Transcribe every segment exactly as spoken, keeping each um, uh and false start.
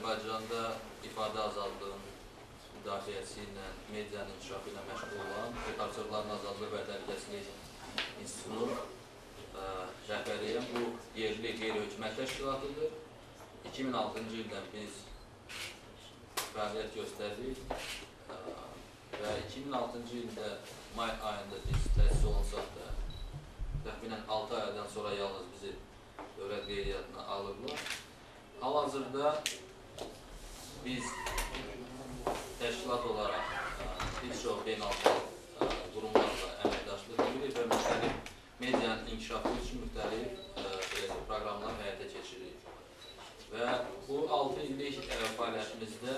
Azərbaycanda ifadə azadlığının müdafiəsi ilə, medianın inkişafı ilə məşğul olan Redaktörlərin Azadlığı və Təhlükəsizlik İnstitutunun rəhbəriyəm. Bu yerli qeyri-hökumət təşkilatıdır. iki min altıncı ildən biz fəaliyyət göstərdik və iki min altıncı ildə may ayında biz təsis olunsaq da təxminən altı aydan sonra yalnız bizi dövlət qeydiyyatına alırlar. Hal-hazırda biz təşkilat olaraq bir çox beynəlxalq qurumlarla əməkdaşlıq edirik və müxtəlif medianın inkişafı üçün müxtəlif proqramlar həyata keçiririk. Və bu altı illik fəaliyyətimizdə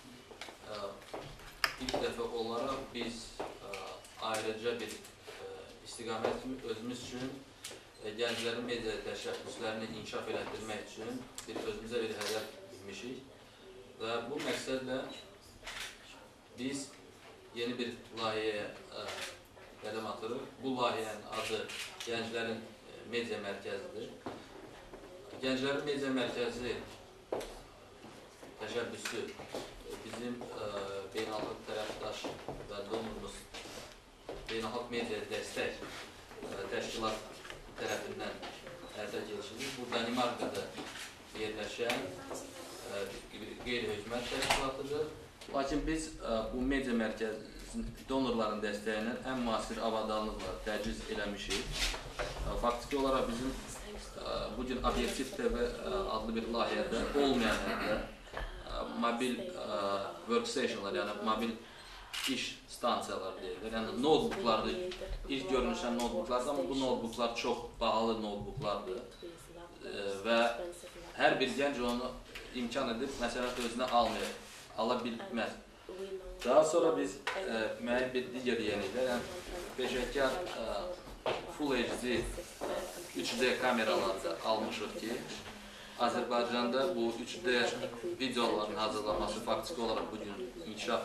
ilk dəfə olaraq biz ayrıca bir istiqamət kimi özümüz üçün gənclərin media təşəbbüslərini inkişaf elətdirmək üçün bir özümüzə bir hədəf bilmişik və bu məqsədlə biz yeni bir layihəyə qədəm atırıq. Bu layihənin adı Gənclərin Media Mərkəzidir. Gənclərin Media Mərkəzi təşəbbüsü bizim beynəlxalq tərəfdaş və donorumuz Beynəlxalq Media Dəstək Təşkilat tərəfindən həyata keçirilir. Bu Danimarkada yerləşən qeyri-hökumət təşkilatıdır. Lakin biz bu media mərkəzi donorların dəstəyi ilə ən müasir avadanlıqla təchiz eləmişik. Faktiki olaraq bizim bugün Obyektiv T V adlı bir layihədə olmayan həldə mobil workstationlar, yəni mobil iş stansiyalar deyilir. Yəni notebooklardır, ilk görünüşən notebooklardır, amma bu notebooklar çox bahalı notebooklardır və hər bir gənc onu imkan edib, məsələn, özünə almıyor, ala bilməz. Daha sonra biz müəyyən bir digər yeniliklər, yəni peşəkar Full H D üç D kameralarda almışıq ki, Azərbaycanda bu üç D videoların hazırlanması faktiki olaraq bugün inkişaf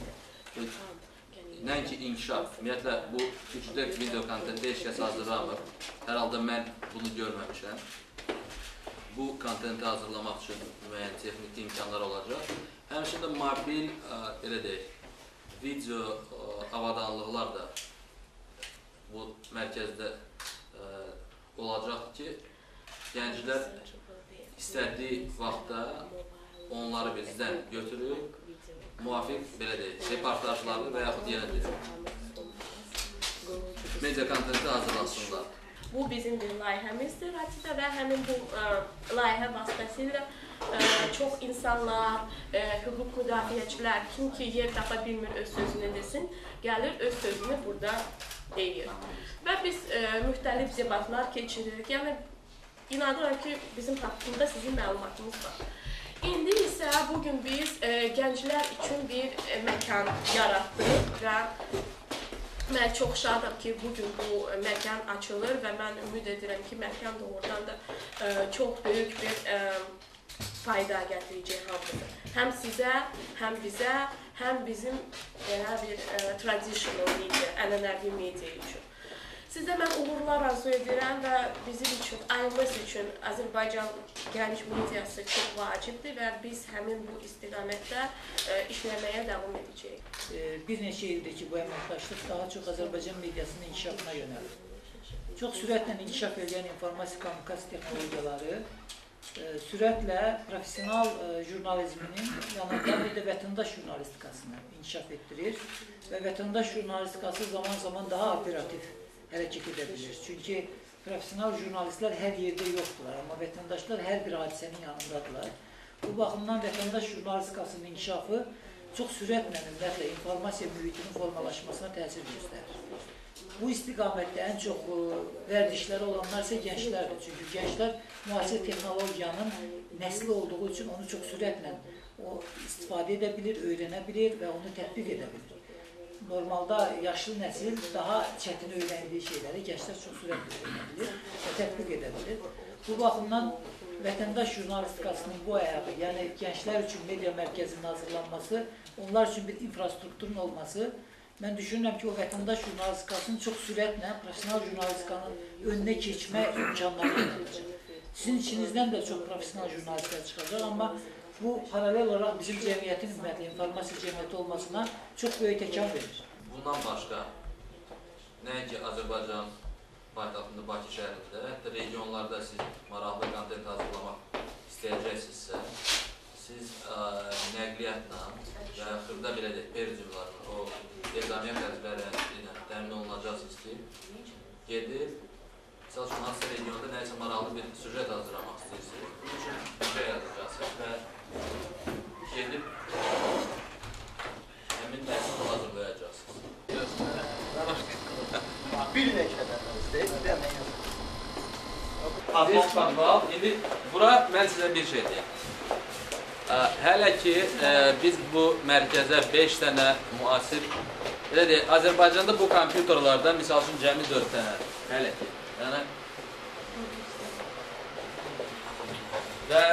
Nəinki inkişaf, ümumiyyətlə bu üç D video kontenti heç kəs hazırlamır. Hər halda mən bunu görməmişəm. Bu kontenti hazırlamaq üçün müəyyən texniki imkanlar olacaq. Həmçində mobil, belə deyək, video avadanlıqlar da bu mərkəzdə olacaq ki, gənclər istədiyi vaxtda onları bizdən götürüb, müvafiq, belə deyək, reportajlarını və yaxud yenə media kontenti hazırlasınlar. Bu bizim bir layihəmizdir Ratidə və həmin bu layihə vasitəsilə çox insanlar, hüquq müdafiəçilər, kim ki yer tapa bilmir öz sözünü desin, gəlir öz sözünü burada deyir. Və biz müxtəlif debatlar keçiririk. Yəni, inanıram ki, bizim haqqında sizin məlumatımız var. İndi isə bugün biz gənclər üçün bir məkan yaratdıq və mən çox şadam ki, bugün bu məkan açılır və mən ümid edirəm ki, məkan doğrudan da çox böyük bir fayda gətirəcək hamımıza. Həm sizə, həm bizə, həm bizim bir traditional media, ənənəvi media üçün. Sizə mən uğurlar arzu edirəm və bizim üçün, ayımız üçün Azərbaycan gənc mediası çox vacibdir və biz həmin bu istiqamətdə işləməyə davam edəcəyik. Bir neçə ildir ki, bu əməkdaşlıq daha çox Azərbaycan mediasının inkişafına yönəlir. Çox sürətlə inkişaf edən informasiya kommunikasiya texnologiyaları sürətlə profesional jurnalizminin yanında bir də vətəndaş jurnalistikasını inkişaf etdirir və vətəndaş jurnalistikası zaman zaman daha operativ hərəkət edə bilir. Çünki profesional jurnalistlər hər yerdə yoxdurlar, amma vətəndaşlar hər bir hadisənin yanındadılar. Bu baxımdan vətəndaş jurnalistikasının inkişafı çox sürətlə ümumiyyətlə informasiya mühitinin formalaşmasına təsir göstərir. Bu istiqamətdə ən çox vərdişləri olanlar isə gənclərdir. Çünki gənclər müasir texnologiyanın nəsli olduğu üçün onu çox sürətlə istifadə edə bilir, öyrənə bilir və onu tətbiq edə bilir. Normalda yaşlı nəsil daha çətin öyrəndiyi şeyləri gənclər çox sürətlə öyrənə bilir və tətbiq edə bilir. Bu baxımdan vətəndaş jurnalistikasının bu ayağı, yəni gənclər üçün media mərkəzinin hazırlanması, onlar üçün bir infrastrukturun olması, mən düşünürəm ki, o vətəndaş jurnalistikasının çox sürətlə profesional jurnalistikanın önünə keçmə imkanları yaradacaq. Sizin içinizdən də çox profesional jurnalistlər çıxacaq, amma bu paralel olarak bizim cemiyetin ümumiyyətlə informasiya cemiyeti olmasına çox böyük təkan verir. Bundan başqa, nəinki Azərbaycan paytaxtında Bakı şəhərində, hətta regionlarda siz maraqlı kontent hazırlamaq istəyəcəksinizsə, siz ə, nəqliyyatla və xırda belə deyək, pericimlarla, o ezamiyyət vəzifələri ilə təmin olunacaqsınız ki, gedib, misal üçün, hansısa regionda nəyisə maraqlı bir süjet hazırlamaq istəyirsiniz, bunun üçün bir şey yazacaqsınız və gedib həmin məhsul hazırlayacaqsınız. Bir neçədən istəyir, bir dənə Biz Qanval, indi bura mən sizə bir şey deyim. Hələ ki, biz bu mərkəzə beş dənə müasir, elə deyək, Azərbaycanda bu kompüterlərdən, misal üçün, cəmi dörd dənə, hələ ki. Yəni, və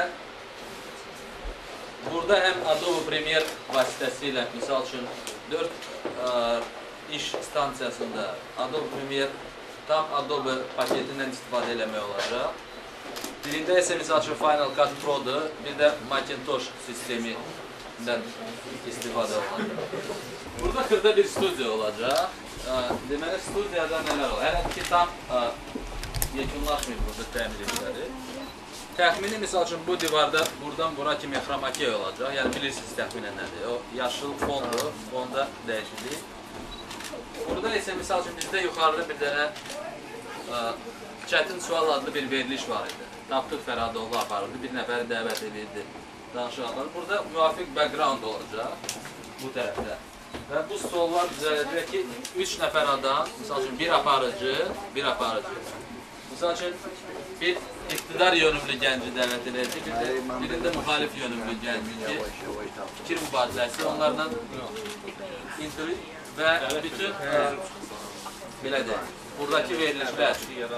burada həm Adobe Premiere vasitəsilə, misal üçün, dörd iş stansiyasında Adobe Premiere tam Adobe paketindən istifadə eləmək olacaq. Birində isə, misal üçün, Final Cut Pro-dur, bir də Macintosh sistemindən istifadə olacaq. Burada xırda bir studiya olacaq. Deməli, studiyada nələr olur? Hələ ki, tam yekunlaşmayıb burada təmir edilləri. Təxmini, misal üçün, bu divarda buradan bura kimi xromakiya olacaq. Yəni, bilirsiniz təxminən nədir? O, yaşıl fondur, fonda dəyişilik. Burada isə, misal üçün, bizdə yuxarıda bir dənə Çətin Sual adlı bir veriliş var idi. Tapdıq Fərhadoğlu aparırdı, bir nəfəri dəvət edirdi, danışıq aparır. Burada müvafiq background olacaq bu tərəfdə. Və bu stollar düzələcək ki, üç nəfər adam, misal üçün, bir aparıcı, bir aparıcı. Misal üçün, bir iqtidar yönümlü gənci dəvət edəcək, birində müxalif yönümlü gənci ki, fikir mübadiləsi onlarla intuit və bütün, belə deyək, buradakı verilişlər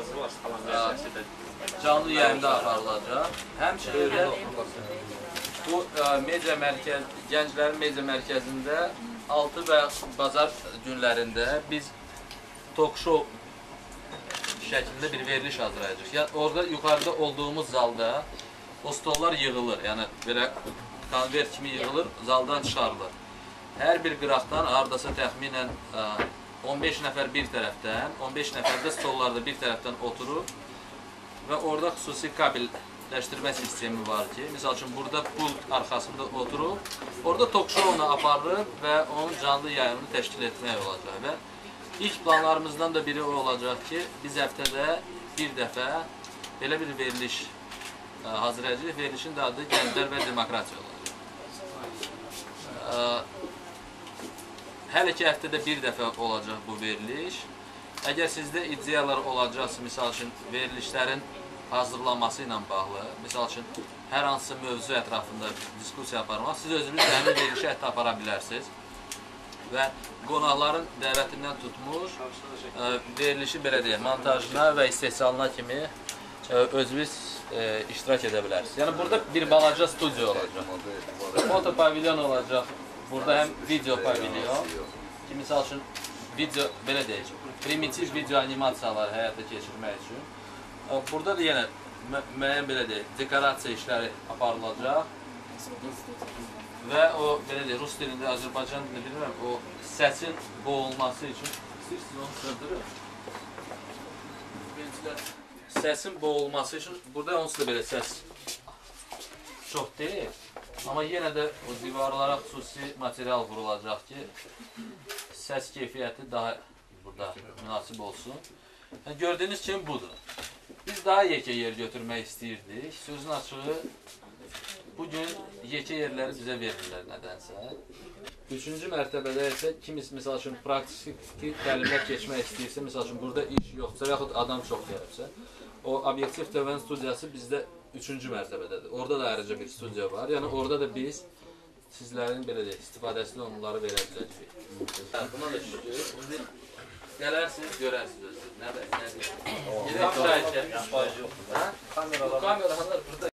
canlı yayımda aparılacaq. Həmçinin də bu media mərkəz, gənclərin media mərkəzində altı və bazar günlərində biz talk show şəklində bir veriliş hazırlayacaq. Yəni, orada yuxarıda olduğumuz zalda o stollar yığılır, yəni belə konvert kimi yığılır, zaldan çıxarılır. Hər bir qıraqdan hardasa təxminən on beş nəfər bir tərəfdən, on beş nəfər də stollarda bir tərəfdən oturur və orada xüsusi kabelləşdirmə sistemi var ki, misal üçün, burada pult arxasında oturub, orada talk show-unu aparılır və onun canlı yayımını təşkil etmək olacaq və ilk planlarımızdan da biri o olacaq ki, biz həftədə bir dəfə belə bir veriliş hazırlayacaq. Verilişin də adı Gənclər və Demokratiya olacaq. Hələ ki, həftədə bir dəfə olacaq bu veriliş. Əgər sizdə ideyalar olacaqsa, misal üçün, verilişlərin hazırlanması ilə bağlı, misal üçün, hər hansı mövzu ətrafında diskusiya aparmaq, siz özünüz həmin verilişi hətta apara bilərsiniz və qonaqların dəvətindən tutmuş, verilişi belə deyək, montajına və istehsalına kimi özünüz iştirak edə bilərsiniz. Yəni, burada bir balaca studiya olacaq, foto pavilyon olacaq. Burada həm video pavilyon ki, misal üçün, video, belə deyək, primitiv video animasiyaları həyata keçirmək üçün. Burada da yenə müəyyən, belə deyək, dekorasiya işləri aparılacaq və o, belə deyək, rus dilində, Azərbaycan dilində bilmirəm, o səsin boğulması üçün, istəyirsiniz onu sığdırır. Səsin boğulması üçün, burada onsuz da belə səs çox deyil. Amma yenə də o divarlara xüsusi material vurulacaq ki, səs keyfiyyəti daha burada münasib olsun. Yəni, gördüyünüz kimi budur. Biz daha yekə yer götürmək istəyirdik. Sözün açığı, bugün yekə yerləri bizə verirlər nədənsə. Üçüncü mərtəbədə isə kimis, misal üçün, praktiki təlimlər keçmək istəyirsə, misal üçün, burada iş yoxsa, yaxud adam çox gəlibsə, o Obyektiv T V-nin studiyası bizdə üçüncü mərtəbədədir. Orada da ayrıca bir studiya var. Yəni, orada da biz sizlərin, belə deyək, istifadəsini onları verə biləcəyik. Buna da şükür. İndi gələrsiniz, görərsiniz özünüz. Nə deyək? Gedək müşahidət. Bu kameralar burada